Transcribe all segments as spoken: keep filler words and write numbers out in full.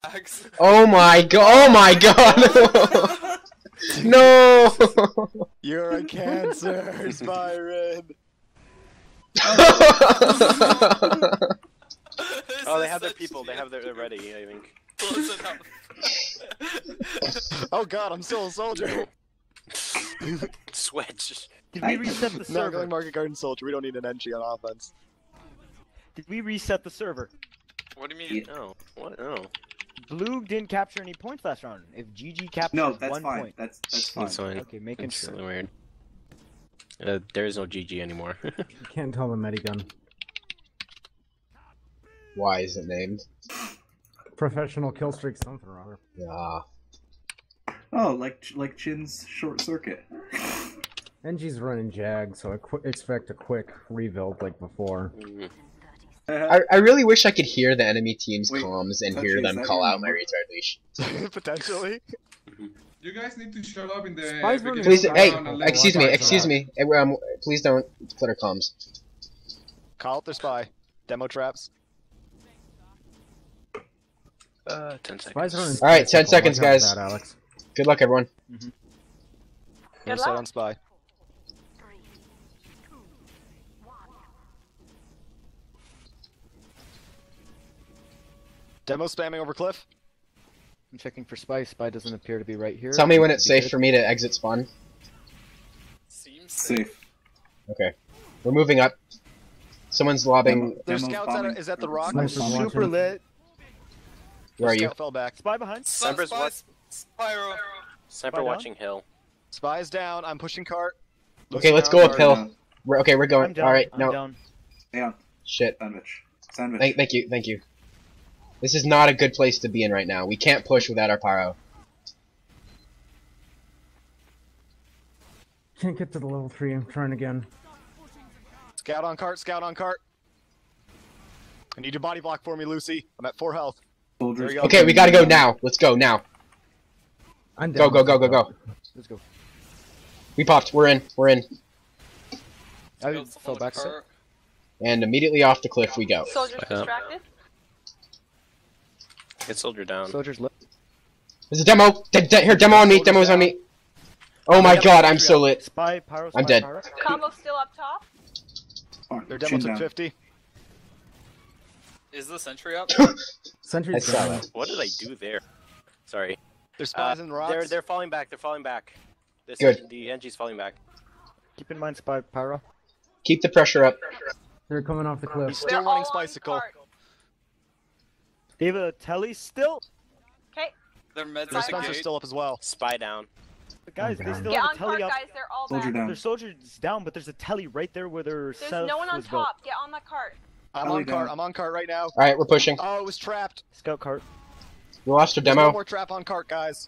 Oh my god! Oh my god! No! You're a cancer, Byron. Oh, they have their people. They have their they're ready. I think. Close enough. Oh god, I'm still a soldier. Switch. Did we reset the Not server? going Market Garden soldier. We don't need an entry on offense. Did we reset the server? What do you mean? Oh, what? Oh. Blue didn't capture any points last round. If G G captures No, that's one fine. point. That's that's fine. That's fine. Okay, making It's sure. really weird. Uh, there is no G G anymore. You can't tell the medigun. Why is it named? Professional kill streak something or other. Ah. Oh, like like Chin's short circuit. N G's running Jag, so I qu expect a quick rebuild like before. Mm. I, I really wish I could hear the enemy team's Wait, comms and Touchy, hear is them that call your out my number? retard leash. Potentially. You guys need to shut up in the. Spies we running can Please, sit hey, down and let excuse one me, guy excuse talk. me. Eh, Um, please don't clutter comms. Call out their spy. Demo traps. Uh, ten Spies seconds. running All right, ten spectacle. seconds, Watch out guys. for that, Alex. Good luck, everyone. I'm set on spy. Demo spamming over cliff. I'm checking for Spy. Spy doesn't appear to be right here. Tell me when it's Be safe good. for me to exit spawn. Seems Safe. Okay. We're moving up. Someone's lobbing. There's Demo scouts at bombing. a, is at the rock. Sniper's Super watching. lit. Where are you? Scout fell back. Spy behind. Sniper's Spy, what? Spyro. Sniper down? watching hill. Spy's down. I'm pushing cart. Okay, Lucy let's down, go cart. uphill. down. We're, okay, we're I'm going. down. All right, I'm no down. Yeah, shit. sandwich. Sandwich. Thank, thank you, thank you. This is not a good place to be in right now. We can't push without our pyro. Can't get to the level three. I'm trying again. Scout on cart. Scout on cart. I need your body block for me, Lucy. I'm at four health. Soldiers. There you go. Okay, we gotta go now. Let's go now. I'm Go, down. go, go, go, go. Let's go. We popped. We're in. We're in. I Go fell to back. cart. And immediately off the cliff we go. Soldiers Yeah. distracted. Get soldier down. Soldiers lit. There's a demo. De de here, demo on me. Demo's on me. Oh my god, I'm so lit. Spy. Pyro. Spy, I'm dead. Pyro. Combo still up top. Oh, Their demo Chin took down. fifty. Is the sentry up? I Sentry's saw down. that. What did I do there? Sorry. Their Uh, spies in the rocks. they're they're falling back. They're falling back. This Good. The N G's falling back. Keep in mind, Spy. Pyro. Keep the pressure up. They're coming off the He's cliff. still They're running all on Spicicle. cart. They have a telly still. Okay, Their meds Their at the Spencer's gate. still up as well. Spy down. But guys, I'm they down. still get have on a cart, telly up. guys. They're all Soldier back. down. Their soldiers down, but there's a telly right there where their There's self no one on was built. top. Get on that cart. I'm Telly on cart. down. I'm on cart right now. Alright, we're pushing. Oh, it was trapped. Scout cart. We lost our There's one demo. more trap on cart, guys.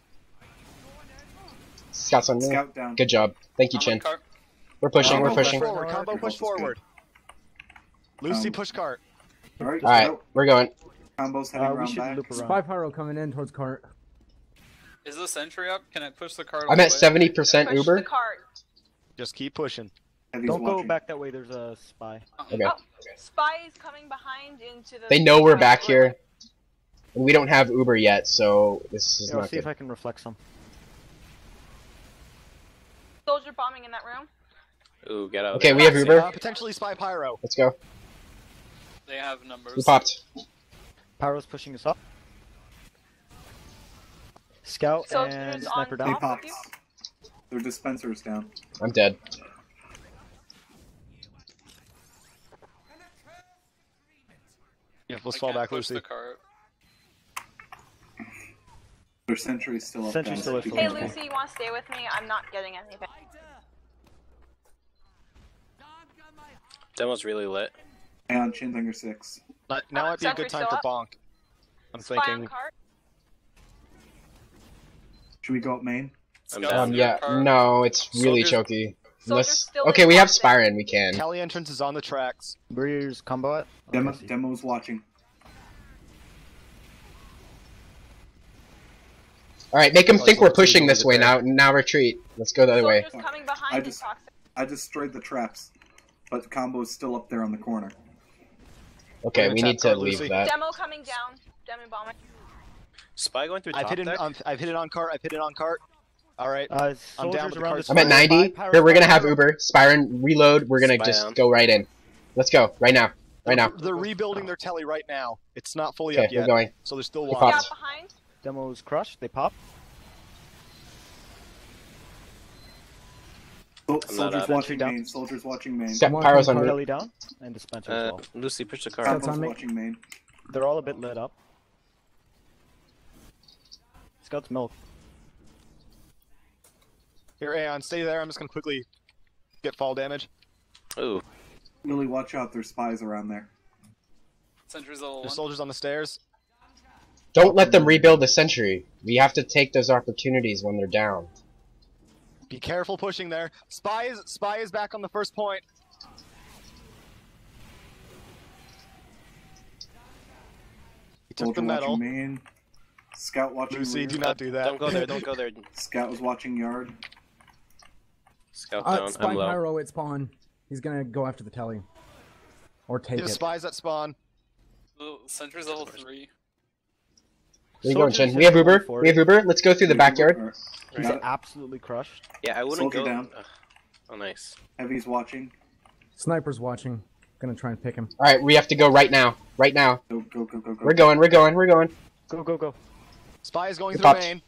Scouts on me. Scout down. Good job. Thank you, I'm on Chin. cart. We're pushing, Combo we're push pushing. forward. Combo push forward. Lucy Um, push cart. All right. Alright, Scout. we're going. Combos heading Uh, we around should back. loop around. Spy pyro coming in towards cart. Is the sentry up? Can I push the cart? I'm all at the way? seventy percent Push Uber. the cart. Just keep pushing. Heavy's Don't watching. go back that way. There's a spy. Okay. Oh, Spy is coming behind into the. They know we're uh, back room. here. And we don't have Uber yet, so this is Here, I'll not see if good. I can reflect some. Soldier bombing in that room. Ooh, get out. Okay, there. we have Uh, Uber. potentially spy pyro. Let's go. They have numbers. We popped. Pyro's pushing us up. Scout Soldiers and on sniper They down. top. popped. Their dispensers down. I'm dead. Yeah, let's I fall can't back, push Lucy. the cart. Their sentry's still up. Sentry's guys. still up. Keep Hey going. Lucy, you want to stay with me? I'm not getting anything. Demo's really lit. Hang on, Chin's under six. Uh, Now might be a Sentry good time still for up? bonk. I'm Spy on thinking. cart. Should we go up main? I'm Scout down. Um, on yeah, cart. no, it's really Soldiers- choky. Soldiers Unless... still Okay, in we have boxing. Spyron, we can. Kelly entrance is on the tracks. Where's combo at? Oh, Demo, I see. demo's watching. Alright, make them Oh, think he's we're on pushing table, this is it way now. there? Now retreat. Let's go the other way. Soldiers coming behind I you, just- toxic. I destroyed the traps, but combo's still up there on the corner. Okay, We're we gonna need tap to card, leave Lucy. that. Demo coming down. Demo bombing. Spy going through top I've hit it deck? on. I've hit it on cart. I've hit it on cart. All right. Uh, I'm down soldiers with the around cart. the I'm at spy, ninety. pyro, Here, we're gonna have pyro. Uber. Spyron, reload. We're gonna Spy just down. go right in. Let's go, right now. Right now. They're rebuilding their telly right now. It's not fully Okay, up yet, we're going. so there's still Keep watch. up. Scout behind. Demos crushed. They pop. So, I'm not soldiers up. watching Down. main. Soldiers watching main. Step One Pyro's on cart. route. Kelly down. And dispenser as Uh, well. Lucy, push the car. Scouts Cambo's on me. watching main. They're all a bit lit up. Scouts milk. Here, Aeon, stay there. I'm just gonna quickly get fall damage. Ooh. Lily, watch out. There's spies around there. Sentry's level There's one. soldiers on the stairs. Don't let them rebuild the sentry. We have to take those opportunities when they're down. Be careful pushing there. Spy is spy is back on the first point. He took Soldier the medal. watching main. Scout watching Lucy, rear. do not do that. Don't go there, don't go there. Scout was watching yard. Scout Uh, down, Spy I'm low. Pyro at spawn. He's gonna go after the telly. Or take There's it. spies at spawn. The Sentry's level three. Where you going, Soldiers Chin? We have hit Uber. forward. We have Uber. Let's go through the backyard. Alright. He's Got it. absolutely crushed. Yeah, I wouldn't Soldier go. down. Ugh. Oh, nice. Heavy's watching. Sniper's watching. Gonna try and pick him. Alright, we have to go right now. Right now. Go, go, go, go, go. We're going, we're going, we're going. Go, go, go. Spy is going Good through pops. main.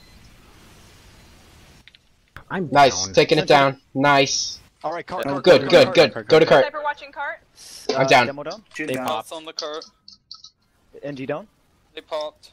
I'm Nice. down. Taking it down. Nice. All right, cart, Oh, cart, Good, cart, good, cart, good. cart, Go to cart. cart. Sniper watching cart. Uh, I'm down. Demo down. Chin They down. pop. Pops on the cart. N G down. They popped.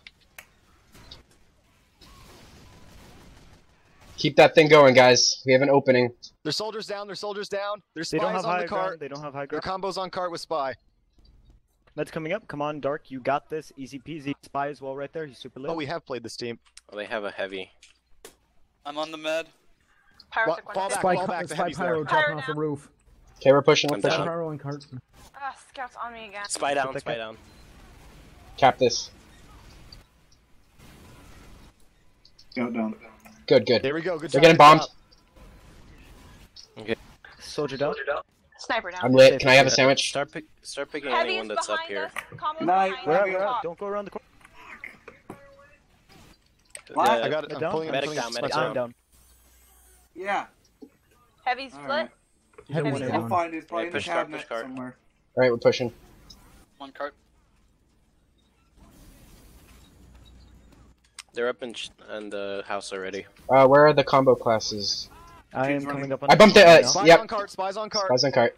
Keep that thing going, guys. We have an opening. There's soldiers down. There's soldiers down. There's They don't spies have on high the ground. cart. They don't have high Their ground. combos on cart with spy. Med's coming up. Come on, Dark. You got this. Easy peasy. Spy as well right there. He's super lit. Oh, we have played this team. Oh, they have a heavy. I'm on the med. Pyro Wa- took fall one. back, Spy, fall back, the Spy heavy's Pyro there. dropping Pyro off the down. roof. Okay, we're pushing, we're I'm pushing. down. Pyro and cart. Ah, Scout's on me again. Spy down, Pick spy up. down. Cap this. Scout down. Good, good. There we go. Good They're job. getting good bombed. job. Soldier down. Sniper down. I'm lit. Can I have a sandwich? Start pick, start picking Heavy anyone is that's up behind here. us. Combo's Night. behind We're us. out, we're out. Top. Don't go around the corner. What? Uh, I got it. I'm Down? pulling. I'm Medic pulling down, this medic spot I'm down. Yeah. Heavy's Alright. split. Hit Heavy one down. We'll down. find it. Probably Yeah, in the push cart, cabinet push cart. somewhere. Alright, we're pushing. One cart. They're up in, sh- in the house already. Uh, where are the combo classes? I am She's running. coming up on I bumped it, right uh, now. Spies Yep. on cart. Spies on cart. Spies on cart.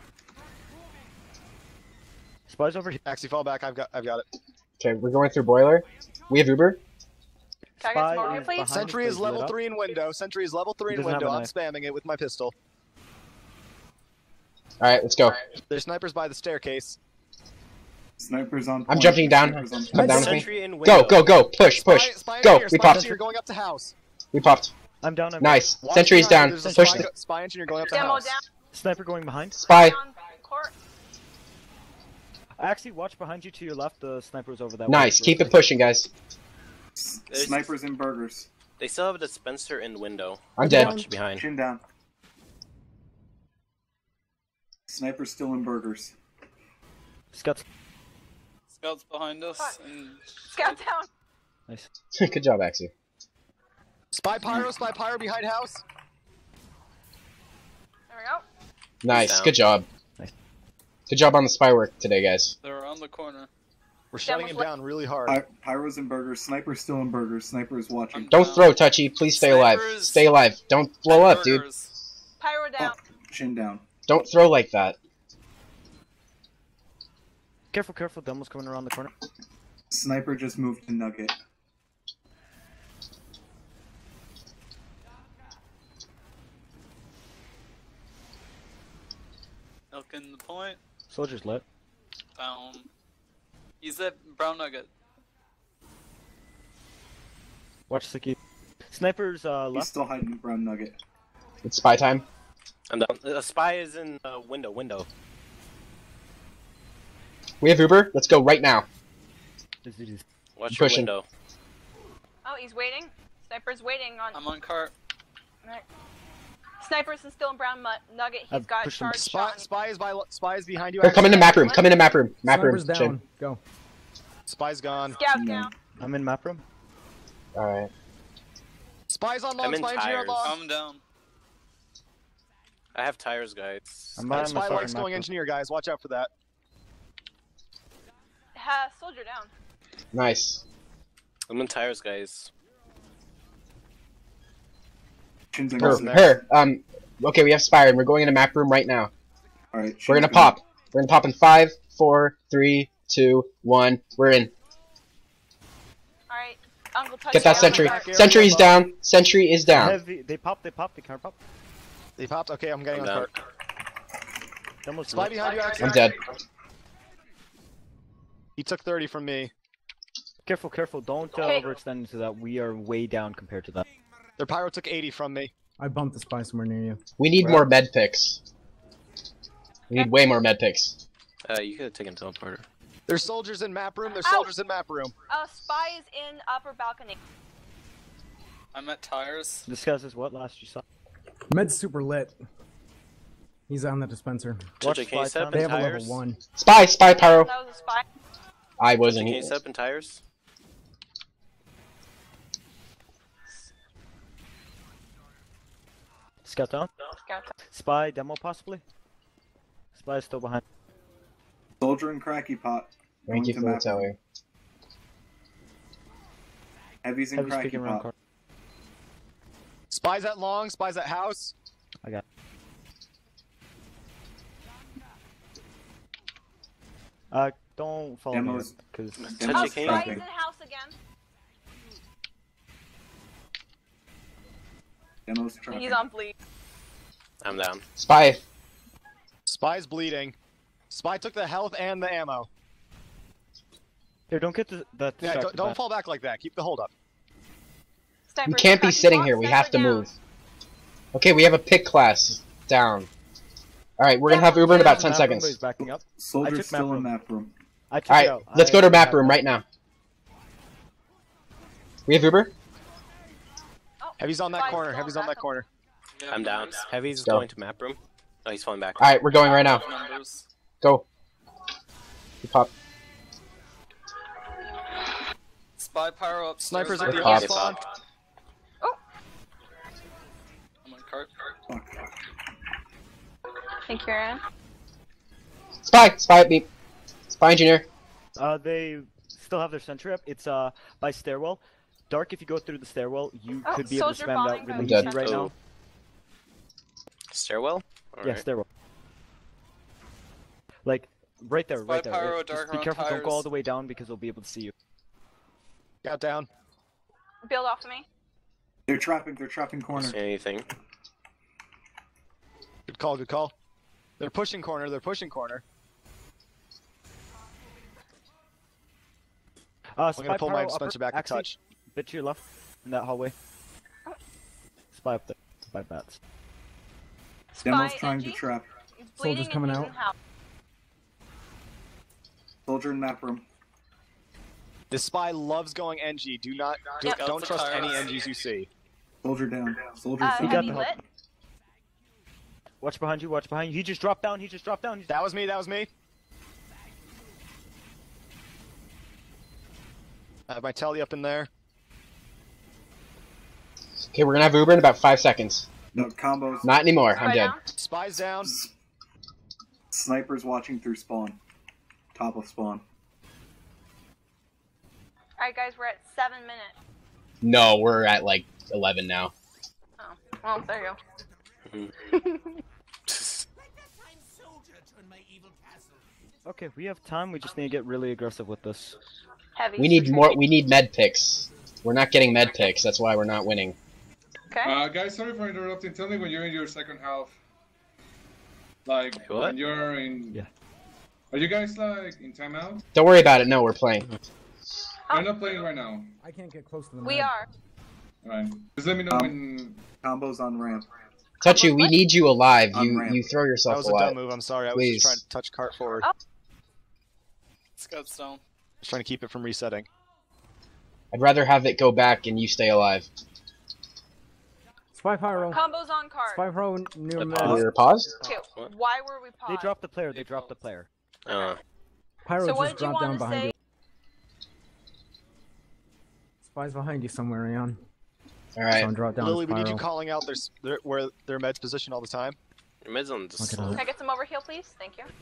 Spies over here. Actually, fall back. I've got. I've got it. Okay, we're going through boiler. We have Uber. Can I get some Spy more, is please? behind. Sentry is Please lit level up. three in window. Sentry is level three He in doesn't have window. a I'm knife. spamming it with my pistol. Alright, let's go. There's snipers by the staircase. Snipers on. I'm point. jumping down. Snipers on Come point. down with me. Sentry in window. Go, go, go. Push, push. Spy, spy Go. engineer, We spy popped. engineer going up to house. We popped. I'm down. I'm Nice. Watch Sentry's behind, down. there's a Push spy, the spy engineer going up to Demo house. down. down. Sniper going behind. spy. On court. Actually, watch behind you to your left. The sniper's over that way. Nice. Keep it pushing, guys. S- There's- Snipers and burgers. They still have a dispenser in window. I'm dead. Watch behind. Chin down. Snipers still in burgers. Scouts. Scout's behind us. Fuck. And Scout down. Nice. Good job, Axie. Spy pyro, spy pyro behind house. There we go. Nice. Down. Good job. Nice. Good job on the spy work today, guys. they're around the corner. We're shutting him was down really hard. Py- Pyros and burgers. Snipers still in burgers. Sniper is watching. I'm Don't down. throw, Touchy. Please stay alive. Snipers. Stay alive. Don't blow up, dude. Burgers. Pyro down. Chin down. Don't throw like that. Careful, careful. Demo's coming around the corner. Sniper just moved to Nugget. Milking the point. Soldier's lit. Down. He's that brown nugget. Watch the key. Sniper's uh, He's left. still hiding brown Nugget. It's spy time. I'm down. A spy is in uh, window. Window. We have Uber. Let's go right now. This dude is- Watch your Pushing. window. Oh, he's waiting. Sniper's waiting on. I'm on cart. Alright. Sniper's is still in brown mut- nugget. He's I've got pushed him. charge Spy, shot. spy is by, spy is behind you. Here, come into map room. Come into map room. Map room. Sniper's Chin. down. Go. Spy's gone. Scout No. down. I'm in map room. Alright. Spies on long, I'm in spy engineer on tires. long. I'm down. I have tires, guys. I'm Uh, behind spy myself likes in going macro. engineer, guys. Watch out for that. Ha, soldier down. Nice. I'm in tires, guys. Shin's in Here, there. here, um, okay, we have Spire, and we're going in a map room right now. Alright, We're gonna pop. We're gonna pop in five, four, three, two, one. We're in. Alright, Uncle Touch. Get that down. sentry. back area, Sentry's above. down. Sentry is down. Heavy. They popped. They popped. They can't pop. They popped. Okay, I'm getting I'm on down. cart. Almost Spy behind you, Axel. I'm dead. He took thirty from me. Careful, careful. Don't uh, Okay. overextend into that. We are way down compared to that. Their pyro took eighty from me. I bumped the spy somewhere near you. We need more med picks. We need way more med picks. Uh, you could have taken teleporter. There's soldiers in map room. There's Ow. soldiers in map room. Uh, spy is in upper balcony. I'm at tires. This guy's is what last you saw. Med's super lit. He's on the dispenser. Watch Chichi, can you spy set up time. They in have a tires? level one. Spy, spy, pyro. That was a spy. I Chichi, wasn't. can you set up in tires? Scout down. Scout. Spy demo possibly. Spy is still behind. Soldier and cracky pot. Thank you Going for to the map tower. room. Heavy's in Heavy cracky speaking around pot. car. Spies at long. Spies at house. I got. Uh, don't follow Demos- me because Oh, Touchy, can you- spy is in house again. Demo's trapping. He's on bleed. I'm down. Spy. Spy's bleeding. Spy took the health and the ammo. here. Don't get the that. Yeah, don't, don't fall back like that. Keep the hold up. Sniper We is can't be cracky sitting box, here. We sniper have to down. move. Okay, we have a pick class down. Alright, we're gonna have Uber in about ten seconds. Backing up. I Soldier's took still map in room. map room. I took it Alright, out. let's I go to have map room right now. We have Uber? Oh, Heavy's on that spy's corner. still Heavy's on back that up. corner. Yeah, I'm down. numbers. Heavy's Go. going to map room. Oh, he's falling back. Alright, we're going right now. Numbers. Go. You pop. Spy pyro upstairs. Snipers at the Pop. old spawn. I'm on cart. Fuck. Thank you, Aaron. Spy! Spy at me. Spy engineer. Uh, they still have their sentry up. It's uh by stairwell. Dark. If you go through the stairwell, you Oh, could be able to soldier spam that falling really I'm easy dead. right Oh. now. Stairwell? Yeah, Alright. stairwell. Like right there, Spy right there. pyro, It- just dark be around careful. Don't go all tires. the way down because they'll be able to see you. Got down. Build off of me. They're trapping. They're trapping corner. See anything? Good call. Good call. They're pushing corner. They're pushing corner. Uh, I'm spy gonna pull my pyro dispenser upper, back a actually, touch. bit to your left in that hallway. Spy up there. Spy bats. Demo's Spy trying to Angie. trap. He's Soldier's bleeding coming and he's out. in house. Soldier in map room. The spy loves going N G. Do not. Do, Yep. Don't trust Tires. any N Gs you see. Soldier down. Soldier's Uh, He down. got heavy the lit. help. Watch behind you. Watch behind you. He just dropped down. He just dropped down. He's That was me. That was me. I have my telly up in there. Okay, we're gonna have Uber in about five seconds. No combos. Not anymore. I'm Spy dead. down. Spies down. Snipers watching through spawn. Top of spawn. Alright, guys, we're at seven minutes. No, we're at like eleven now. Oh, well, there you okay. We have time. We just need to get really aggressive with this. go. Heavy. We need more. We need med picks. We're not getting med picks. That's why we're not winning. Okay. Uh, guys, sorry for interrupting. Tell me when you're in your second half. Like, What? when you're in... Yeah. Are you guys, like, in timeout? Don't worry about it. No, we're playing. Oh. You're not playing right now. I can't get close to the we med. are. Alright. Just let me know Um, when... Combos on ramp. Touchy, we need you alive. On You ramp. you throw That yourself was a a lot. dumb move. I'm sorry. I was Please. just trying to touch cart forward. Oh. Scout's down. Just trying to keep it from resetting. I'd rather have it go back and you stay alive. Spy pyro. Combos on card. Spy pyro near The med. pause. We're paused. Two. What? Why were we paused? They dropped the player. They dropped the player. Uh, Pyro So what just did you dropped down want to behind say? you. Spy's behind you somewhere, Ian. Alright. Someone draw it down. Lily, his we need you pyro. calling out their, s- their where their meds position all the time. Your mid's on the Okay, slope. Can I get some overheal, please? Thank you.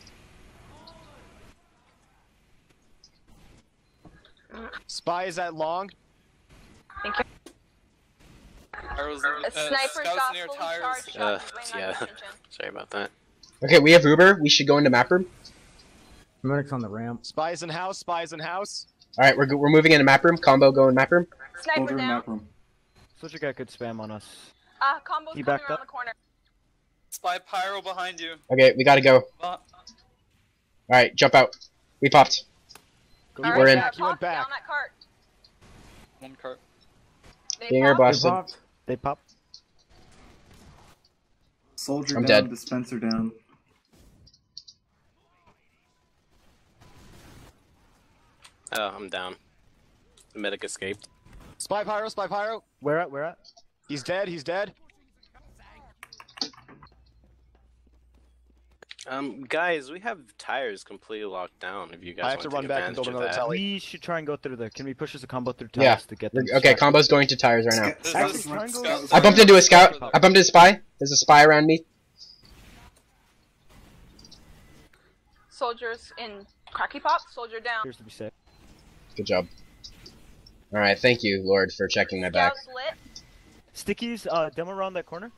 Spy is at long. Thank you. Arrows, A uh, sniper's scouts got near fully tires. charged Uh, shots. Might not yeah. get attention. Sorry about that. Okay, we have Uber. We should go into map room. Medic's on the ramp. Spy is in house. Spy is in house. Alright, we're, go- we're moving into map room. Combo go in map room. Sniper Soldier in down. map room. Soldier guy could spam on us. Uh, combo's He coming backed around up. the corner. Spy pyro behind you. Okay, we gotta go. Uh, Alright, jump out. We popped. Go All We're right, in. uh, Back, you went pop down back. that cart. one cart. They Dinger pop. They busted. popped. They pop. Soldier I'm down. dead. Dispenser down. Oh, I'm down. The medic escaped. Spy pyro. Spy pyro. Where at? Where at? He's dead. He's dead. Um, guys, we have tires completely locked down. If you guys I have want to to run take back and advantage build of another that. tally. We should try and go through the. Can we push as a combo through Yeah. towers to get them? We're- okay, combo's going to tires right now. Scout- This Scout's is- run- Triangle. Scout's I bumped into a scout. I bumped into a spy. There's a spy around me. Soldiers in cracky pop. Soldier down. Here's to be safe. Good job. Alright, thank you, Lord, for checking my back. Scouts lit. Stickies, uh, demo around that corner.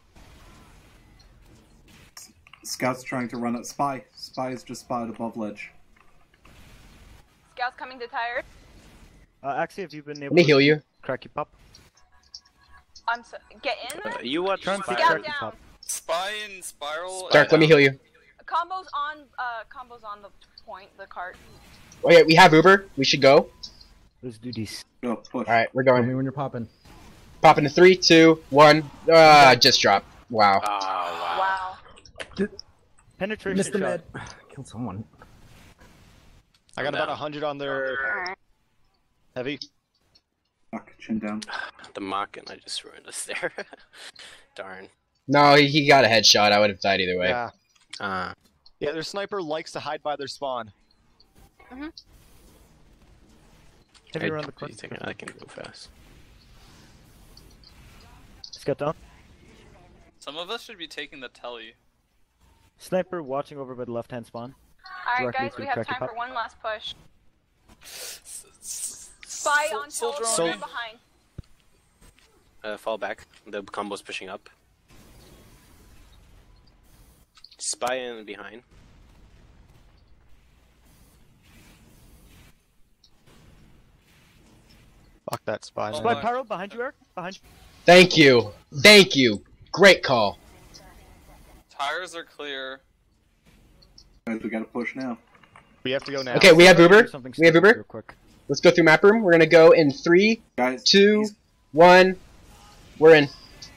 Scout's trying to run at Spy. Spy is just spotted above ledge. Scouts coming to tires. Uh, Axie, have you been able Let me to heal you. cracky pop? I'm so get in Uh, there. you watch Try and Spy. fix Scout cracky down. pop. Spy in spiral. Dark, let me heal you. Combo's on. Uh, combo's on the point. The cart. Okay, we have Uber. We should go. Let's do this. Go, push. Alright, we're Tell going. me when you're popping. Pop into three, two, one. Uh, just drop. Wow. Oh, wow. Wow. Penetration Missed the shot. med. Killed someone. I got I'm about down. a hundred on their Alright. heavy. Fuck, chin down. The mock and I just ruined us there. Darn. No, he, he got a headshot. I would have died either way. Yeah. Uh, Yeah, their sniper likes to hide by their spawn. Heavy I, around the corner. think I can go fast. Scout down. Some of us should be taking the telly. Sniper watching over by the left hand spawn. Alright, Directly guys, through we have cracky time pop. for one last push. Spy on Soldier soldier on me. behind. Uh, fall back. The combo's pushing up. Spy in behind. Fuck that spy. Oh Spy my- pyro behind you, Eric. Behind you. Thank you. Thank you. Great call. Tires are clear. Guys, we gotta push now. We have to go now. Okay, we have Uber. Do something We have stupid Uber. real quick. Let's go through map room. We're gonna go in three, Guys, two, he's- one. We're in.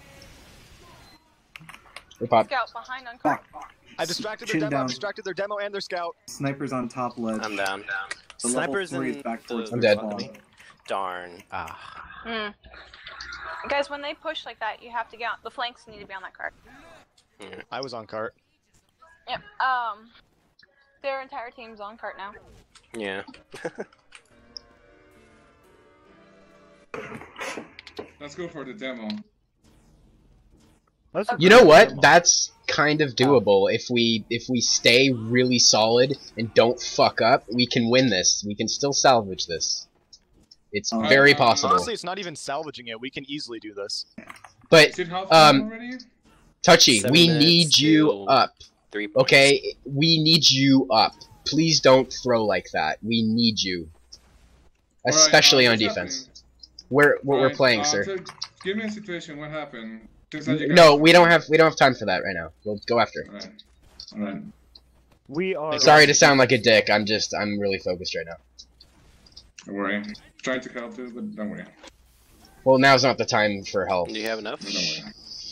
We popped. Scout behind on cart. Fuck. I distracted their Chin demo. I down. distracted their demo and their scout. Sniper's on top ledge. I'm down. The Snipers level three in is back towards the- I'm their dead. spawn. Darn. Ah. Hmm. Guys, when they push like that, you have to get on. The flanks need to be on that cart. I was on cart. Yep. Um, their entire team's on cart now. Yeah. Let's go for the demo. Let's You know what? That's kind of doable. If we if we stay really solid and don't fuck up, we can win this. We can still salvage this. It's Uh, very uh, possible. Honestly, it's not even salvaging it. We can easily do this. But Is it half um, time already? Touchy, Seven we minutes need you till up. Three points. Okay, we need you up. Please don't throw like that. We need you, Alright, especially uh, on what's defense. We're we're, we're Alright, playing, uh, sir. so give me a situation. What happened? Since that you No, guys- we don't have we don't have time for that right now. We'll go after. Alright. Alright. We are. Sorry to sound like a dick. I'm just I'm really focused right now. Don't worry. Trying to help you, but don't worry. Well, now's not the time for help. Do you have enough? Don't worry.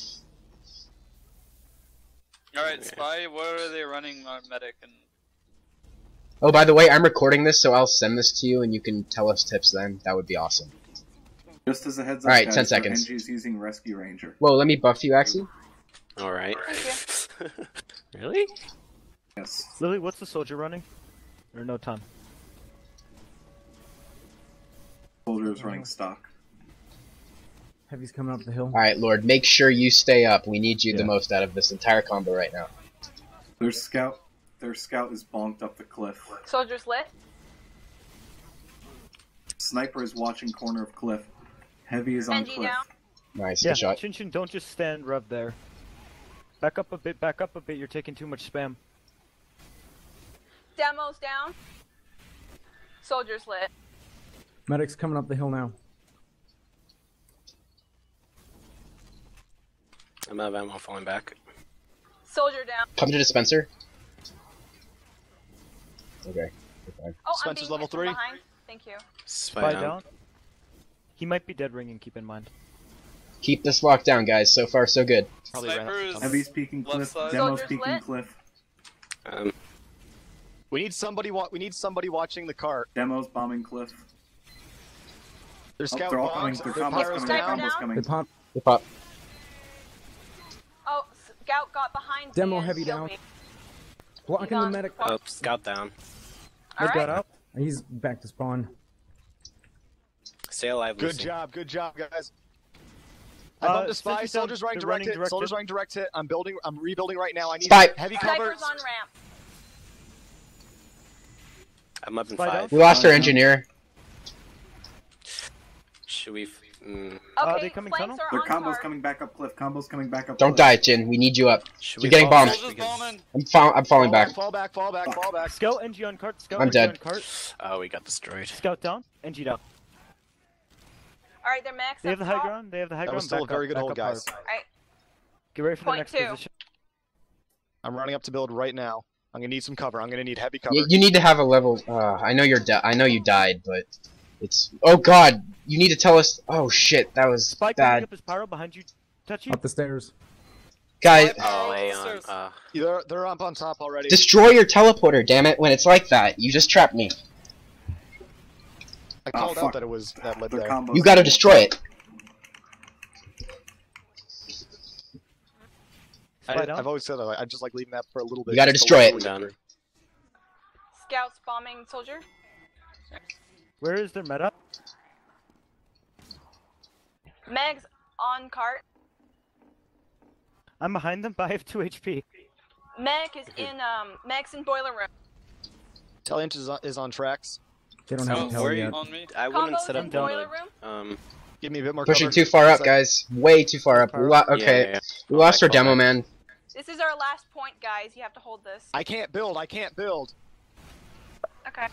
Alright, Okay. Spy, what are they running on medic and Oh, by the way, I'm recording this, so I'll send this to you, and you can tell us tips then. That would be awesome. Just as a heads up, Alright, guys, ten our seconds. N G's using Rescue Ranger. Whoa, let me buff you, Axie. Alright. Thank Really? Yes. Lily, what's the soldier running? Or no time? Soldier is running stock. Heavy's coming up the hill. Alright, Lord, make sure you stay up. We need you Yeah. the most out of this entire combo right now. Their scout, their scout is bonked up the cliff. Soldiers lit. Sniper is watching corner of cliff. Heavy is on N G cliff. down. Nice, Yeah, good shot. Chin Chin, don't just stand rev there. Back up a bit, back up a bit, you're taking too much spam. Demo's down. Soldiers lit. Medic's coming up the hill now. I'm out of ammo falling back. Soldier down. Come to dispenser. Okay. Fine. Oh, Spencer's I'm being level hit from three. behind. Thank you. Spy, Spy down. down. He might be dead ringing, keep in mind. Keep this locked down, guys. So far, so good. Probably ran up Sniper to is- tunnel. Heavy's peeking Left cliff. side. Demo's Soldiers peeking lit. cliff. Um, We need somebody. Wa we need somebody watching the cart. Demo's bombing cliff. Their Oh, scout they're all box. coming. Their Their combo's pyro's coming. Sniper Their down. combo's down. coming. They pop. They pop. Oh, Scout got behind Demo me and heavy killed down. me. Blocking the He's on- medic. oh, scout down. Med got Alright. out. He's back to spawn. Stay alive, Good Lucy. job, good job, guys. I Uh, bumped a spy. Spencer's down. Soldiers running They're direct running hit. direct Soldiers hit. running direct hit. I'm building. I'm rebuilding right now. I need Spy. heavy cover. Sniper's on ramp. I'm up in Spy five. We lost our engineer. Should we? F mm, Uh, Okay, they coming flanks tunnel? are Their on combo's cart. coming back up cliff. Combo's coming back up Don't cliff. die, Jin. We need you up. should You're we getting fall bombed. back Soldiers because- bombing. I'm, fall I'm falling fall back. Fall back. Fall back. Fall back. Scout, N G on cart, Scout, I'm N G dead. on cart. Oh, we got destroyed. Scout down, N G down. Alright, they're max They have up the high top. ground, they have the high That ground. was still a back very up, good back hold, up guys. hard. Alright, Get ready for the Point next two. position. I'm running up to build right now. I'm gonna need some cover. I'm gonna need heavy cover. You, you need to have a level. Uh, I know you're. Di I know you died, but it's. Oh God! You need to tell us. Oh shit! That was Spike coming bad, up his pyro behind you. Touch you. Up the stairs. guys. Oh, Oh, Aeon. upstairs. Uh, They're they're up on top already. Destroy your teleporter, damn it! When it's like that, you just trapped me. I Oh, called fuck. out that it was that led Their there. combo's You gotta destroy it. Spy I, down. I've always said that. I just like leaving that for a little bit. You gotta just to destroy let it. go. Done. Scouts bombing soldier. Where is their meta? Meg's on cart. I'm behind them, but I have two H P. Meg is in um Meg's in boiler room. Talinch is on, is on tracks. They don't have Oh, a tele where yet. on me. I wouldn't Combo's set in up boiler the. room. Um. Give me a bit more Pushing cover. too far up, Sec. guys. Way too far up. We lo okay, Yeah, yeah, yeah. we lost our Fall back, demo fall man. This is our last point, guys. You have to hold this. I can't build. I can't build. Okay.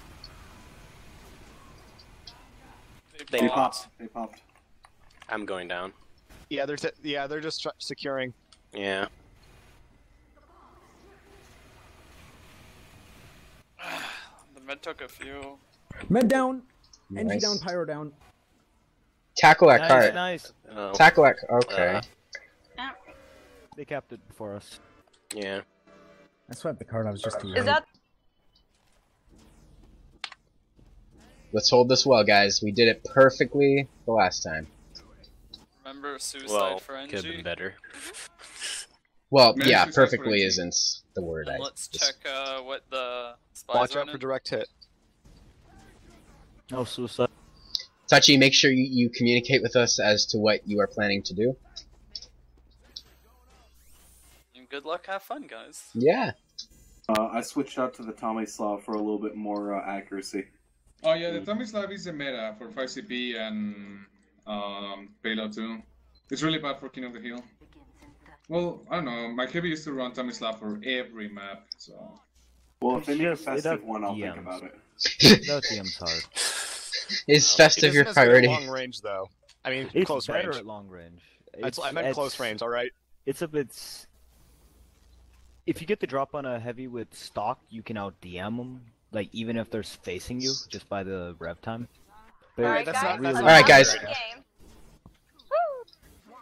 They They popped. popped. They popped. I'm going down. Yeah, they're t yeah they're just tr securing. Yeah. The med took a few. Med down. N G Nice. down. Pyro down. Tackle that Nice, cart. nice. Oh. Tackle that. Okay. Uh, They capped it before us. yeah. I swept the card. I was just too Is late. that Let's hold this well, guys. We did it perfectly the last time. Remember suicide Well, for could have been N G? better. Well, Maybe yeah, suicide for perfectly N G. isn't the word. I And let's just- check uh, what the spies Watch are out for in. direct hit. No suicide. Touchy, make sure you, you communicate with us as to what you are planning to do. And good luck, have fun, guys. Yeah. Uh, I switched out to the Tomislav for a little bit more uh, accuracy. Oh yeah, the Tomislav is a meta for five C P and um, payload too. It's really bad for King of the Hill. Well, I don't know. My heavy used to run Tomislav for every map, so. Well, if they It's make a just- it festive does one, I'll D Ms. think about it. That D M's hard. Is It festive It your isn't as good at priority? long range though. I mean, It's close better range. at long range. That's, It's- I meant it's- close range. All right. It's a bit. s- If you get the drop on a heavy with stock, you can out D M them. Like even if they're facing you, just by the rev time. But Alright, that's guys. not- let's that's Alright, have guys. a good game. Woo!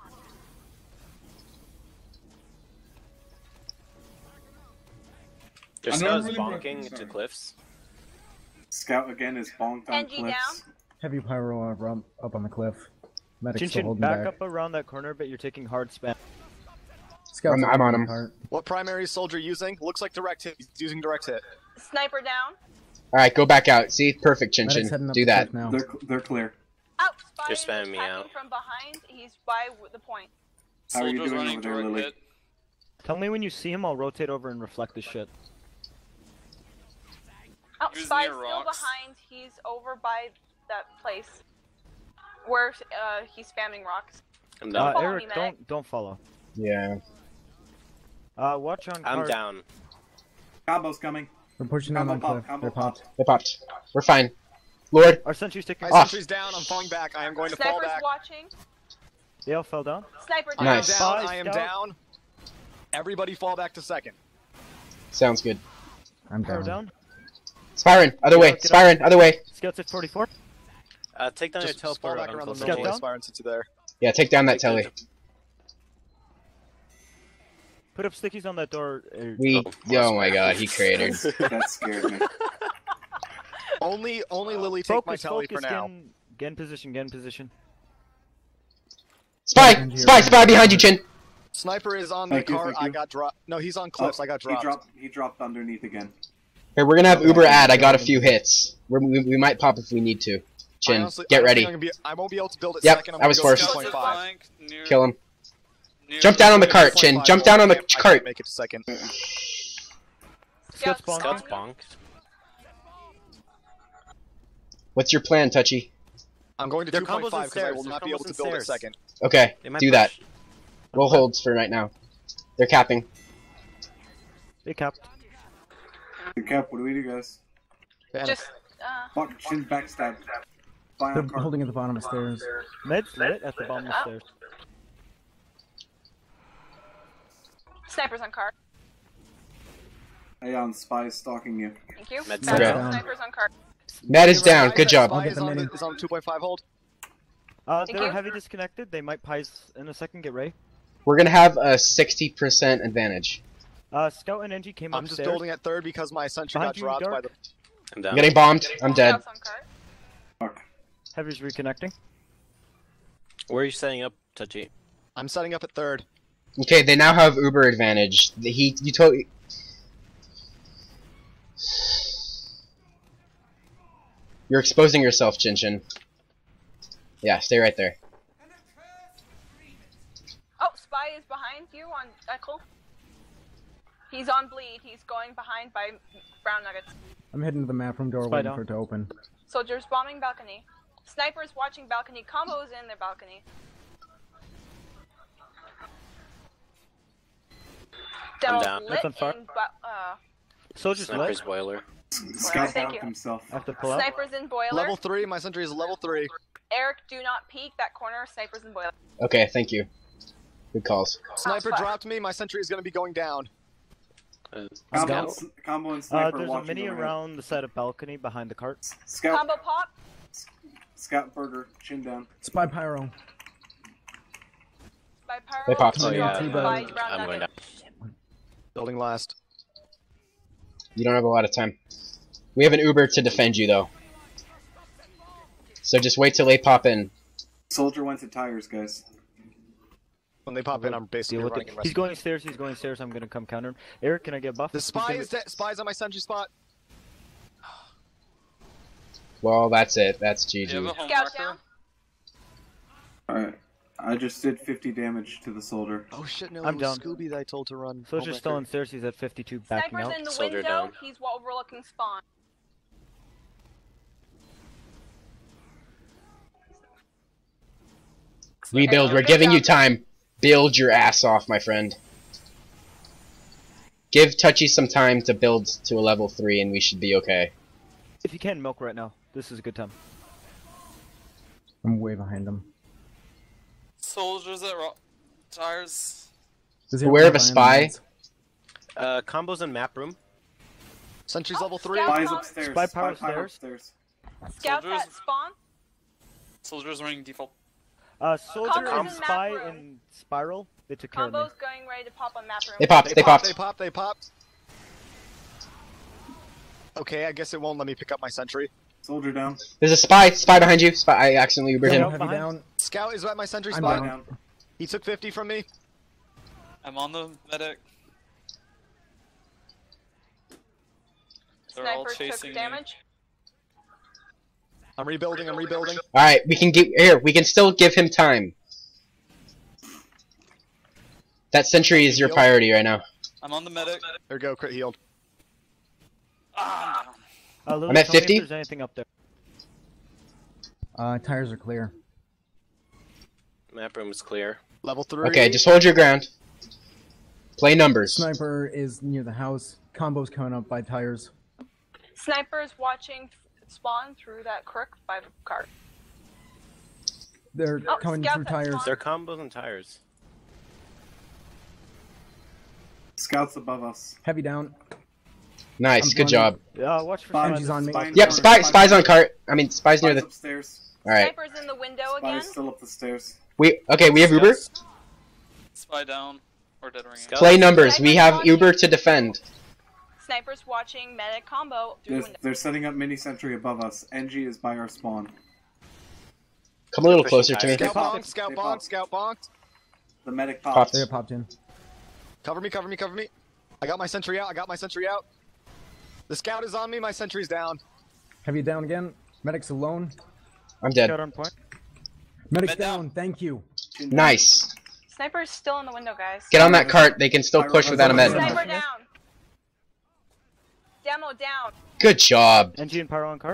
There's I'm not scouts really bonking broken, into sorry. cliffs. Scout again is bonked on N G cliffs. Heavy pyro up, up- up on the cliff. Medic's Chin still Chin, holding back back. up around that corner, but you're taking hard spam. Scouts I'm- up I'm on the him. cart. What primary is soldier using? Looks like direct hit. He's using direct hit. Sniper down. Alright, go back out. See? Perfect, Chin Medic's Chin. heading up Do the that. cliff now. They're they're clear. Out. Spy They're is spamming me attacking out. from behind. He's by the point. How are you Soldiers doing running over there, direct Lily? hit. Tell me when you see him, I'll rotate over and reflect this shit. Oh, He was Spy's near still rocks. behind. He's over by that place where uh, he's spamming rocks. I'm Uh, down. Follow Eric, me, medic. don't don't follow. Yeah. Uh, watch on I'm cart. down. Combo's coming. We're pushing down Combo on pop, cliff. combo They're pop. popped. They popped. We're fine. Lord. Our sentry's taking. My Off. sentry's down. I'm falling back. I am going to fall Sniper's back. watching. They all fell down. Sniper I down. am Nice. down. Spy, I am scout. down. Everybody fall back to second. Sounds good. I'm Power down. down. Spyrin, other way. Get up. Spyrin, other way. Scouts at forty-four. Uh, take down Just your fall teleporter. back I'm around the close to middle Scout of down. Spyron since you're there. Yeah, take down that Take telly. down- Put up stickies on that door. uh, We. Oh my god, he created. That scared me. Only, only Lily take my Focus, telly focus, for now. Get in, get in position, get in position. Spy! Spy! Spy behind you, Chin! Sniper is on the Thank you, cart. thank you. I got dropped. No, he's on cliffs. Oh, I got He dropped. dropped. He dropped underneath again. Here, we're gonna have Uber ad. I got a few hits. We're, we, we might pop if we need to. I Chin, honestly- I get don't ready. think I'm gonna be, I won't be able to build it Yep, second. I'm I was gonna go first. Scouts at 2.5. flank, near, Kill him. near Jump down on the the cart, Chin. Jump down on the I can't cart. make it to second. Scout spawn. Scout's spawning. bonked. What's your plan, Touchy? I'm going to Their two combos point five because I upstairs. will Their not be able combos to build it upstairs. second. Okay, They might do that. push. We'll hold for right now. They're capping. They capped. Good cap. What do we do, guys? Just uh, Fuck. Chin backstab. Spy They're on cart. holding at the bottom of the stairs. Meds lit at the bottom of the stairs. snipers on cart. Hey, on spy is stalking you. Thank you. Med's Back down. Snipers on cart. Matt is down. Good job. Spy get is the on, mini. is on two point five hold. Uh, Thank they're you. heavy disconnected. They might pies in a second. Get ready. We're gonna have a sixty percent advantage. Uh, Scout and N G came I'm just upstairs. building at third because my sentry Behind got you, dropped by Dark. the. I'm I'm down. getting bombed. I'm dead. Scouts on cart. Fuck. Heavy's reconnecting. Where are you setting up, Touchy? I'm setting up at third. Okay, they now have Uber advantage. The- He, you told. You're exposing yourself, Chin Chin. Yeah, stay right there. Oh, Spy is behind you on Echo. He's on bleed. He's going behind by brown nuggets. I'm heading to the map room door Spy waiting down. for it to open. Soldiers bombing balcony. Snipers watching balcony. Combos in their balcony. Demo down. lit That's on fire. in ba- uh, Soldiers Sniper's lit. boiler. Scout Thank out you. himself. I have to pull out. snipers in boiler. Level three. My sentry is level three. Eric, do not peek that corner. Snipers in boiler. Okay, thank you. Good calls. Sniper fuck. dropped me. My sentry is going to be going down. Uh, Combo, Scout. s- combo and Uh, sniper there's a watching mini overhead. around the side of balcony behind the cart. Scout. Combo pop. Scout burger. Chin down. Spy pyro. By pyro. They popped. Oh yeah, dropping uh, by I'm brown going nugget. down. Building last. You don't have a lot of time. We have an Uber to defend you, though. So just wait till they pop in. Soldier went to tires, guys. When they pop in, I'm basically Deal with running it. in He's going stairs. He's going stairs. I'm gonna come counter him. Eric, can I get buff? The He's spy gonna- is dead. Spy's on my sentry spot. Well, that's it. That's G Do you G. have a home Scout marker? down. Alright. I just did fifty damage to the soldier. Oh shit! No, I'm it was down. Scooby that I told to run. Soldier's Oh, still my on stairs. He's at fifty-two, backing Snipers out. in the Soldier window. down. He's overlooking spawn. Rebuild. We're Good giving you job. time. Build your ass off, my friend. Give Touchy some time to build to a level three, and we should be okay. If you can, milk right now. This is a good time. I'm way behind him. Soldiers at ro- tires. Does he Aware have of a one behind spy? the Uh, combos in map room. Sentry's Oh, level three. Scout. Spy's upstairs. Spy power pyro upstairs. upstairs. Scouts Soldiers- at spawn. Soldiers running default. Uh, soldier Combos and in spy map room. in spiral. They took care of me. Combos going ready to pop on map room. They popped. They, They popped, popped. They popped. They popped. Okay, I guess it won't let me pick up my sentry. Soldier down. There's a spy. Spy behind you. Spy. I accidentally Ubered Down, him. heavy Behind. down. Scout is at my sentry I'm spot. Spy down. down. He took fifty from me. I'm on the medic. They're all Sniper chasing took me. damage. I'm rebuilding, I'm rebuilding. Alright, we can get here. We can still give him time. That sentry is your Heal. priority right now. I'm on the medic. There we go, crit healed. Ah, I'm down. Uh, Lily, I'm at tell me fifty. if there's anything up there. Uh, tires are clear. Map room is clear. Level three. Okay, just hold your ground. Play numbers. Sniper is near the house. Combo's coming up by tires. Sniper's watching spawn through that crook by the cart. They're Oh, coming scout through that tires. spawn. They're combos and tires. Scouts above us. Heavy down. Nice, I'm good running. job. Uh, watch for Spy- spies. She's on me. spy in Yep, corner, spy, spies on cart. I mean, spies near Spies the. upstairs. Alright. Sniper's in the window Spy again. is still up the stairs. We okay. We have Uber. Spy down. Or dead ring. Scout. Play numbers. We have Sniper's Uber watching. to defend. Sniper's watching medic combo through the They're, window. they're setting up mini sentry above us. N G is by our spawn. Come a little closer to me. Scout popped. bonked, scout They bonked, popped. scout bonked. The medic Popped. popped. They popped in. Cover me, cover me, cover me. I got my sentry out, I got my sentry out. The scout is on me, my sentry's down. Heavy down again. Medic's alone. I'm dead. Scout on point. Medic's Med down. down. Thank you. Nice. Sniper's still in the window, guys. Get on that cart. They can still push without a med. Sniper down. Demo down. Good job. N G and Pyro on cart.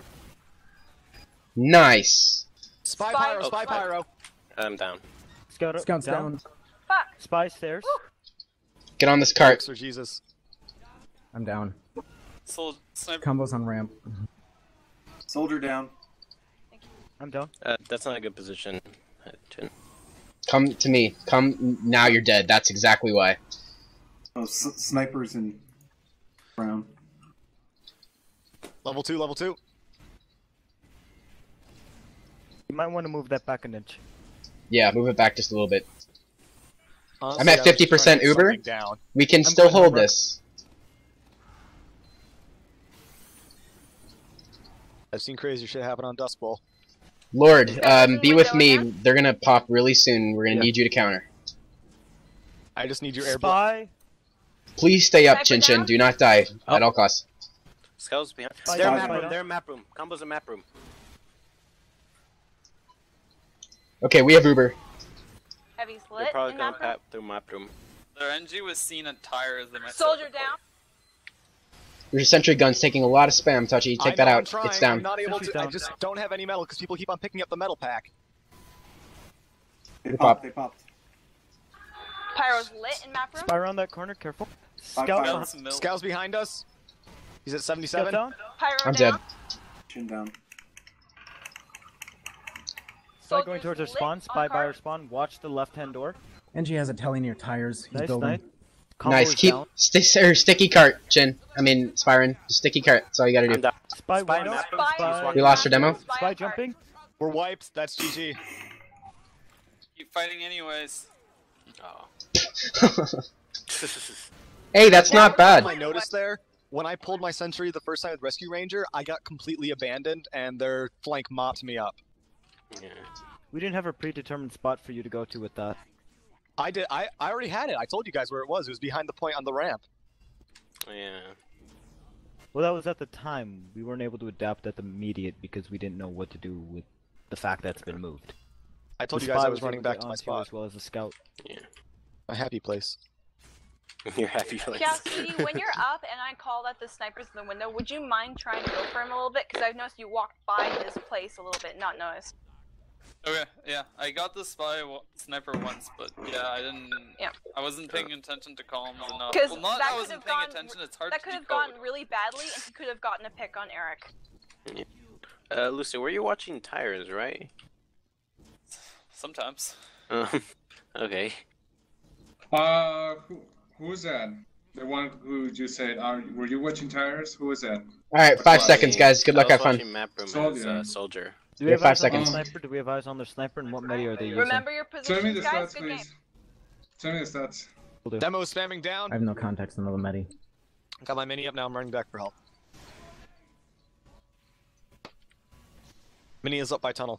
Nice. Spy, Spy- pyro, spy oh, pyro. I'm down. Scout up. Scout's down. Fuck. Spy stairs. Get on this cart. Thanks for Jesus. I'm down. Sol sniper. Combo's on ramp. Soldier down. I'm down. Uh, that's not a good position. Uh, Chin. Come to me. Come now. You're dead. That's exactly why. Oh, s snipers in brown. Level two, level two. You might want to move that back an inch. Yeah, move it back just a little bit. Honestly, I'm at I was just fifty percent trying to get Uber. something Down. We can I'm still going hold over. this. I've seen crazy shit happen on Dust Bowl. Lord, um, be with me. Window They're gonna pop really soon. We're gonna Yeah. need you to counter. I just need your air block. Spy. Please stay up, Sniper Chin Chin. down? Do not die at all costs. Scouts behind. Spy They're down, map spy room. down. They're map room. Combos in map room. Okay, we have Uber. Heavy's They're lit. probably in going that room. map through map room. Their N G was seen at tires. They might set Soldier up a down. Your sentry gun's taking a lot of spam, Touchy. I Take that know, out. I'm trying. It's down. I'm not able Sentry's to. I down. just don't have any metal because people keep on picking up the metal pack. They They popped. popped. They popped. Pyro's lit in map room. Spy around that corner. Careful. Spy Scout. pyro. behind- Scouts milk. Scout's behind us. He's at Scout seventy-seven. down. Pyro I'm down. dead. Chin down. Spy going Soldiers towards our lit spawn. on Spy by our cart. spawn. Watch the left-hand door. N G has a telly near tires. He's Nice, building. nice. Combo Nice. is Keep down. sti or sticky cart, Chin. I mean, Spyron. Sticky cart. That's all you gotta I'm do. down. Spy Spy window. map room. Spy He's is walking We lost your demo? Spy Spy on cart. jumping. We're wiped. That's G G. Keep fighting anyways. Oh. Hey, that's not bad. I noticed there when I pulled my sentry the first time with Rescue Ranger, I got completely abandoned and their flank mopped me up. Yeah. We didn't have a predetermined spot for you to go to with that. I did. I, I already had it. I told you guys where it was. It was behind the point on the ramp. Yeah. Well, that was at the time. We weren't able to adapt at the immediate because we didn't know what to do with the fact that it's been moved. I told The you guys spy I was able running to back get to my onto spot. as well as the scout. Yeah. My happy place. You're happy for Yeah, Speedy, when you're up and I call that the sniper's in the window, would you mind trying to go for him a little bit? Because I've noticed you walked by his place a little bit, not noticed. Okay, yeah, I got the spy w sniper once, but yeah, I didn't. Yeah. I wasn't paying attention to comms enough. Because Well, not that I could wasn't have paying gone. attention. It's hard That to could have decode. gone really badly, and he could have gotten a pick on Eric. Uh, Lucy, were you watching tires, right? Sometimes. Um, okay. Uh, who, who was that? The one who just said, "Are were you watching tires?" Who was that? All right, five Watching- seconds, guys. Good I luck. was Have fun. watching map room as Soldier. uh, soldier. Do we Yeah, have five eyes on their seconds. sniper? Do we have eyes on their sniper? And what medi are they using? Remember your Tell me positions, the guys. stats, Good game. please. Tell me the stats. Will do. Demo is spamming down. I have no context on the medi. Got my mini up now. I'm running back for help. Mini is up by tunnel.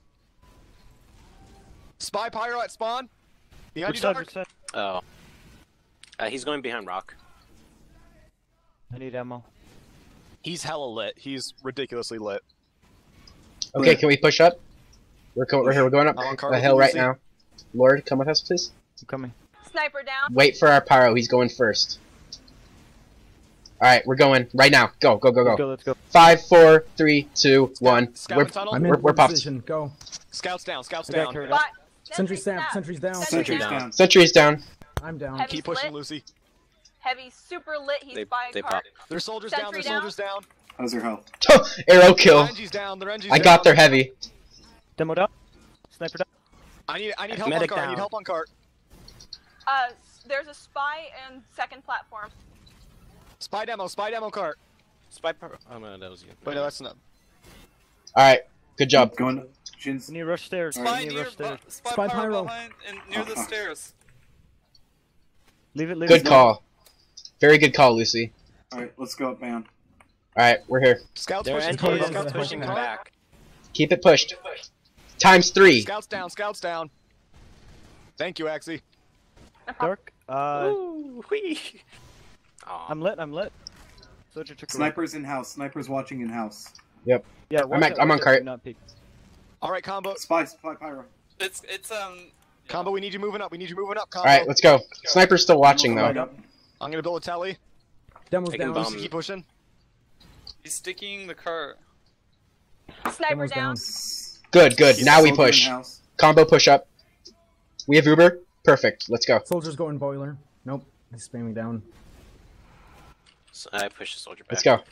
Spy pyro at spawn. Behind Which you, side? Dark. Which side? Oh. Uh, he's going behind rock. I need ammo. He's hella lit. He's ridiculously lit. Okay, can we push up? We're, co we're here. We're going up I'm on cart the with hill you, right Lucy. now. Lord, come with us, please. I'm coming. Sniper down. Wait for our pyro. He's going first. All right, we're going right now. Go, go, go, Let's go. go, let's go. Five, four, three, two, one. Scout We're, in tunnel. I'm we're, in we're popped. position. Go. Scouts down. Scouts I got down. carried Spy- up. Sentry snap. snap. Sentry's down. Sentry Sentry's down. down. Sentry's down. I'm down. Heavy Keep pushing, split. Lucy. Heavy super lit. He's They, by they cart. pop. There's soldiers down. Sentry There's soldiers down. How's your health? Arrow kill. The Renji's down. The Renji's I down. got their heavy. Demo down. Sniper down. I need. I need help Medic on cart. I down. need help on cart. Uh, there's a spy and second platform. Spy demo. Spy demo cart. Spy per- oh no, that was you. Wait, no, that's not. All right, good job. Going to Shin's. We need to rush stairs. Spy We need to near, rush stairs. bu- spy, Spy pyro, pyro. behind and near Oh, the fuck. stairs. Leave it, leave Good it. call. Very good call, Lucy. Alright, let's go up, man. All right, we're here. Scouts Their pushing engine cart. is Scouts pushing them cart. back. Keep it pushed. Times three. Scouts down. Scouts down. Thank you, Axie. Dark. Uh, Ooh, whee. Aw. I'm lit, I'm lit. Soldier took a Snipers in house. Snipers watching in house. Yeah, I'm watch at- out, I'm on watch out, cart. do Not peek. All right, combo. Spy, spy, pyro. It's it's um. Combo. We need you moving up. We need you moving up. All Combo. right, let's go. Sniper's still watching Right though. up. I'm gonna build a telly. Demo's Taking down. bomb. Lucy, keep pushing. He's sticking the cart. Sniper Demo's down. down. Good, good. Keep Now we soldier in push. house. Combo push up. We have Uber. Perfect. Let's go. Soldier's going boiler. Nope. He's spamming down. So I push the soldier back. Let's go.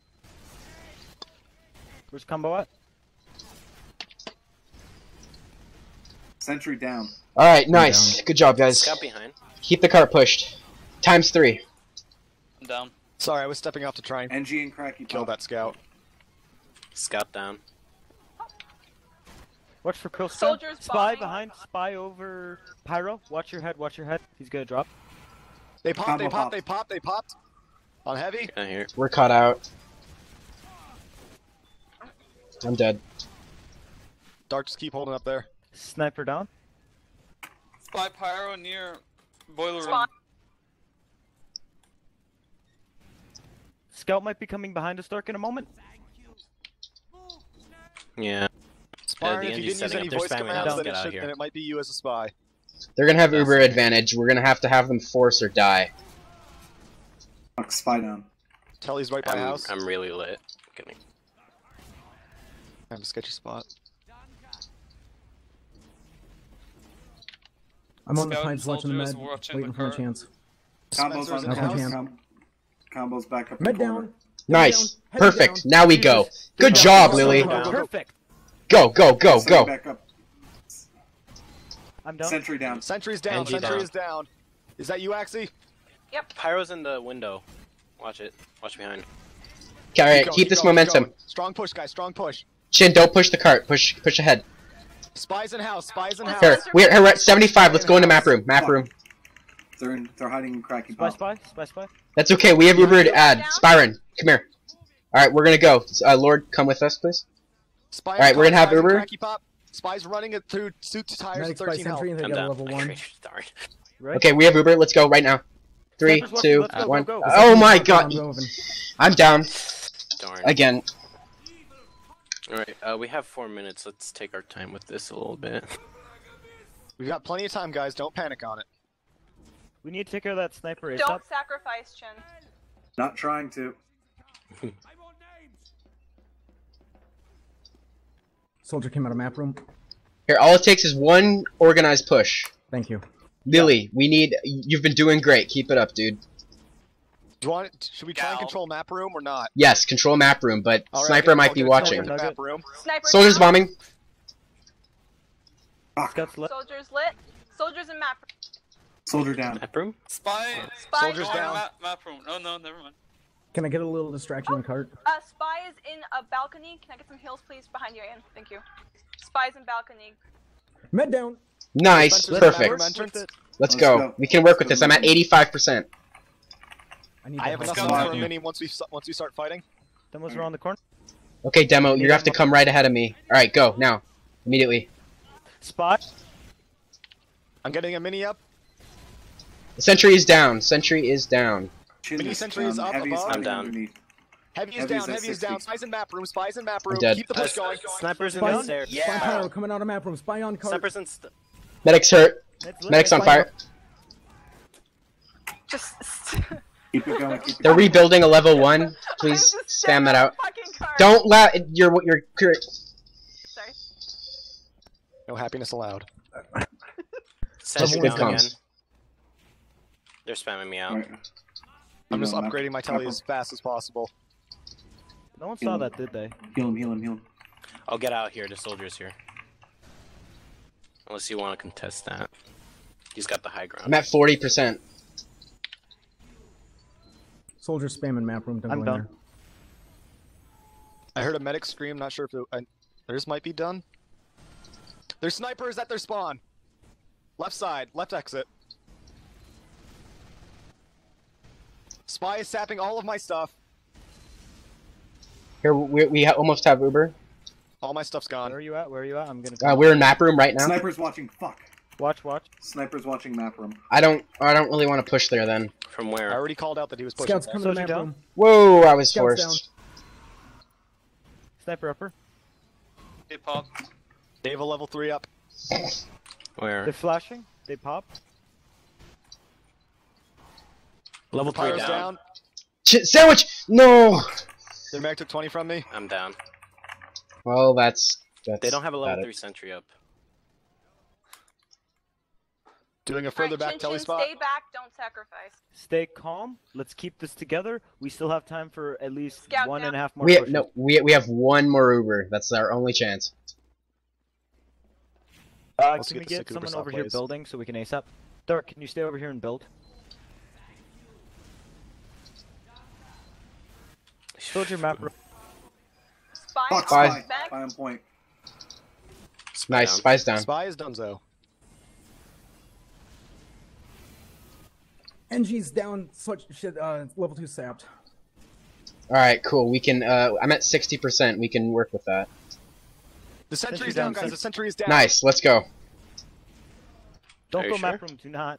Where's combo at? Sentry down. All right, nice. Good job, guys. Scout behind. Keep the cart pushed. Times three. I'm down. Sorry, I was stepping off to try and N G and Cracky kill pop. that scout. Scout down. Watch for Pearl Soldiers Spy bombing. behind, spy over Pyro. Watch your head, watch your head. He's gonna drop. They popped. Combo They popped. popped. They popped. They popped. On heavy. Down here. We're caught out. I'm dead. Dark, just keep holding up there. Sniper down. Spy pyro near boiler room. Spawn. Scout might be coming behind us, Dark, in a moment. Yeah. Spire, the if you engine's didn't use setting any up their voice spamming commands, house. then Get it, out should, here. then it might be you as a spy. They're gonna have That's Uber it. advantage. We're gonna have to have them force or die. Fuck, spy down. Telly's right by I'm, house. I'm really lit. Kidding. I have a sketchy spot. I'm on the Scout and pipes watching the med, soldiers watching waiting the for my cart. chance. Combos on Spencer's in the the house. house. Com combos back up in Med the corner. down. Nice. Heavy Perfect. down. Now we go. Jesus. Good Good job, job. Lily. Down. Perfect. Go, go, go, Sentry go. back up. I'm down. Sentry down. Sentry's down. Engie Sentry down. is down. Is that you, Axie? Pyro's in the window. Watch it. Watch behind. All right, going, keep this going, momentum. going. Strong push, guys. Strong push. Shin, don't push the cart. Push, push ahead. Spies in house. Spies in house. Here, we're, we're at seventy-five. Let's go into map room. Map room. They're in. They're hiding in Cracky Spy, pop. spy, spy, spy. That's okay. We have Uber to add. Down. Spyron, come here. All right, we're gonna go. Uh, Lord, come with us, please. Spy All right, we're gonna have Spies in Uber. Cracky pop. Spies running it through suit to tires. Medics by thirteen health. Sentry and they I'm got a down. level one. Sorry. Right? Okay, we have Uber. Let's go right now. Three, Sniper's watching. two, Let's go, one. go, go. Oh my I'm God! moving. I'm down Darn. again. Alright, uh, we have four minutes. Let's take our time with this a little bit. We've got plenty of time, guys. Don't panic on it. We need to take care of that sniper ASAP. Don't sacrifice, Chin. Not trying to. Soldier came out of map room. Here, all it takes is one organized push. Thank you. Lily, we need. You've been doing great. Keep it up, dude. Do you want? Should we try and Gal. control map room or not? Yes, control map room, but All right, sniper okay, might I'll be get a watching. sniper in map room. Sniper Soldiers down. bombing. Scout's lit. Soldiers lit. Soldiers in map. Soldier down. Map room? Spy. Spy Soldiers down. down. Map, map room. Oh no, never mind. Can I get a little distraction in the cart? Uh, Spy is in a balcony. Can I get some heals, please? Behind you, Ian. Thank you. Spy's in balcony. Med down. Nice, Spencer's in map room perfect. entrance. Let's Let's go. go. We can work with Let's this. I'm at eighty-five percent. I need I have that enough help. go. time for a Yeah. mini once we once we start fighting. Demo's around the corner. Okay, demo, you have to come right ahead of me. All right, go now, immediately. Spy. I'm getting a mini up. The sentry is down. Sentry is down. Chin Mini is sentry down. is up Heavy above. hiding I'm down. underneath. Heavy is Heavy's down, at heavy is down. sixty. Spies in map room, spies in map room. dead. Keep the push going. Snipers in Spy, the on- stairs. Spy Pyro coming out of map room. Spy on cart. Snipers in. St Medic's hurt. Let's- Medic's on let's- fire. Just. Keep it going. Keep it They're going. rebuilding a level one. Please I'm just spam that out. fucking card. Don't let your your your. Sorry. No happiness allowed. Sending good down comms. again. They're spamming me out. Alright. I'm just Heal him, upgrading my map- telly map as fast as possible. No one saw that, did they? room. Heal him, heal him, heal him. I'll get out here. The soldier's here. Unless you want to contest that. He's got the high ground. I'm at forty percent. Soldier spamming map room. Don't I'm go in done. there. I heard a medic scream, not sure if it, I, theirs might be done. There's snipers at their spawn. Left side, left exit. Spy is sapping all of my stuff. Here we we ha almost have Uber. All my stuff's Where gone. are you at? Where are you at? I'm gonna. Uh, we're in map room right now. Sniper's watching. Fuck. Watch, watch. Sniper's watching map room. I don't I don't really want to push there then. From I where? already called out that he was pushing. Scouts that. coming to Soldier map down. room. Whoa, I was Scouts forced. Sniper upper. They pop. They have a level three up. Where? They're flashing. They pop. Level three Pyro's down. down. Ch sandwich. No. Their medic took twenty from me. I'm down. Well, that's that's. They don't have a level about it. three sentry up. Doing a further Alright, back Chin telly Chin, spot. stay back, don't sacrifice. Stay calm. Let's keep this together. We still have time for at least Scout one down. and a half more. We pushes. no we we have one more Uber. That's our only chance. Uh, Let's can we get the get sick Uber someone stop over here plays. building so we can ace up? Dark, can you stay over here and build? Soldier map. ro- Spy, Fuck, Spy. spy. back. Spy on point. Nice, down. spies down. Spy is donezo. N G's down. Such shit. Uh, level two sapped. All right, cool. We can. Uh, I'm at sixty percent. We can work with that. The Sentry sentry's down, down, guys. sentry- The sentry is down. Nice. Let's go. Don't Are go you map sure? room. Do not.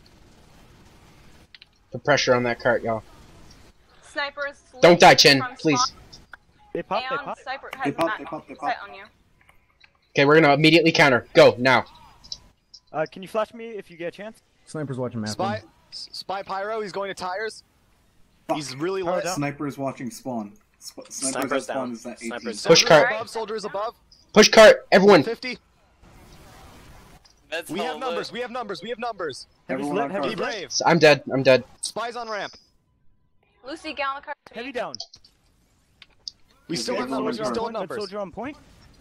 Put pressure on that cart, y'all. Snipers. Don't die, Chin. from Please. spawn, They pop. They And pop. sniper They has pop, not they pop, they sight pop. on you. Okay, we're gonna immediately counter. Go now. Uh, can you flash me if you get a chance? Sniper's watching map Spy, room. S- Spy Pyro. He's going to tires. Fuck. He's really Pyro lit. down. Sniper's watching spawn. Sp Sniper's, Sniper's at spawn down. is at eighteen. Sniper's Push Soldiers cart. above. Soldiers above. Push cart. Everyone. fifty. That's We have all numbers. lit. We have numbers. We have numbers. Everyone lit, on heavy Be cart. brave. I'm dead. I'm dead. Spies on ramp. Lucy, get on the card. to me. Heavy down. We Okay, still have everyone numbers. We on still cart. have That numbers. soldier on point.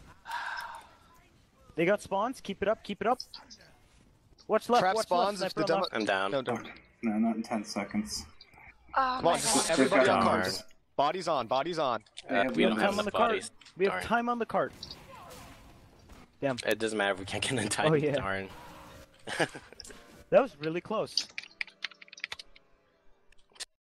They got spawns. Keep it up. Keep it up. Watch left. Trap watch spawns. left. If the Sniper on demo. left. I'm down. No, don't. No, not in ten seconds. Oh Come my on, just god. everybody They've on got cards. Bodies on. Bodies on. They Uh, have we the don't numbers. have Time on the enough cart. bodies. We have Darn. time on the cart. Damn. It doesn't matter if we can't get in time. Oh, yeah. Darn. That was really close.